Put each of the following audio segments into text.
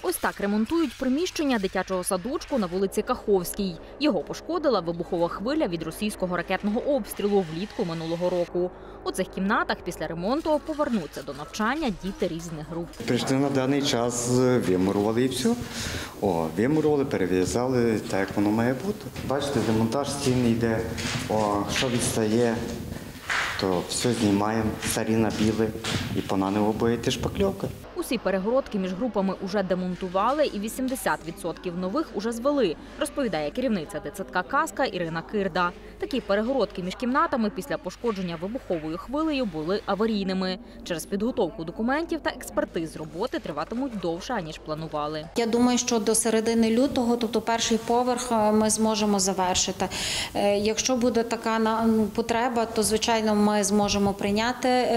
Ось так ремонтують приміщення дитячого садочку на вулиці Каховській. Його пошкодила вибухова хвиля від російського ракетного обстрілу влітку минулого року. У цих кімнатах після ремонту повернуться до навчання діти різних груп. Прийшли на даний час, вимурували і все. Вимурували, перев'язали так, як воно має бути. Бачите, демонтаж стін йде, що відстає, то все знімаємо, старі набіли і понаново буде шпакльовка. Усі перегородки між групами уже демонтували і 80% нових уже звели, розповідає керівниця дитсадка «Казка» Ірина Кирда. Такі перегородки між кімнатами після пошкодження вибуховою хвилею були аварійними. Через підготовку документів та експертиз роботи триватимуть довше, ніж планували. Я думаю, що до середини лютого, тобто перший поверх, ми зможемо завершити. Якщо буде така потреба, то, звичайно, ми зможемо прийняти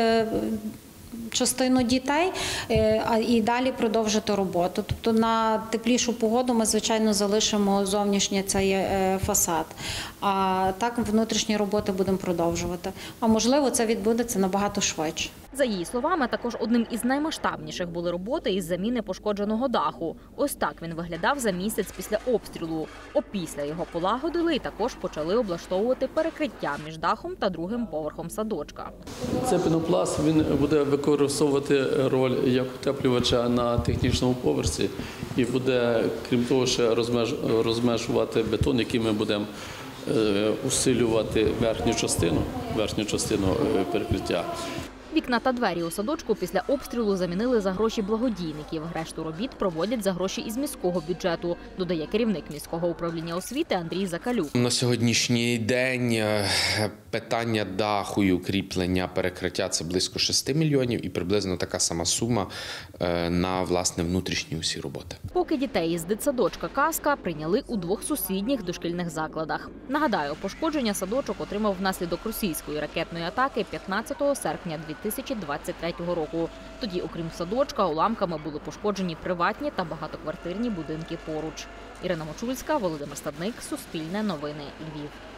частину дітей і далі продовжити роботу. Тобто на теплішу погоду ми, звичайно, залишимо зовнішній цей фасад. А так внутрішні роботи будемо продовжувати. А можливо, це відбудеться набагато швидше. За її словами, також одним із наймасштабніших були роботи із заміни пошкодженого даху. Ось так він виглядав за місяць після обстрілу. Опісля його полагодили і також почали облаштовувати перекриття між дахом та другим поверхом садочка. Цей пінопласт, він буде використовувати роль як утеплювача на технічному поверсі і буде, крім того, ще розмежувати бетон, який ми будемо усилювати верхню частину перекриття. Вікна та двері у садочку після обстрілу замінили за гроші благодійників. Решту робіт проводять за гроші із міського бюджету, додає керівник міського управління освіти Андрій Закалюк. На сьогоднішній день питання даху і укріплення перекриття – це близько 6 мільйонів і приблизно така сама сума на, власне, внутрішні усі роботи. Поки дітей із дитсадочка «Казка» прийняли у 2 сусідніх дошкільних закладах. Нагадаю, пошкодження садочок отримав внаслідок російської ракетної атаки 15 серпня 2023 року. Тоді, окрім садочка, уламками були пошкоджені приватні та багатоквартирні будинки поруч. Ірина Мочульська, Володимир Стадник, Суспільне новини, Львів.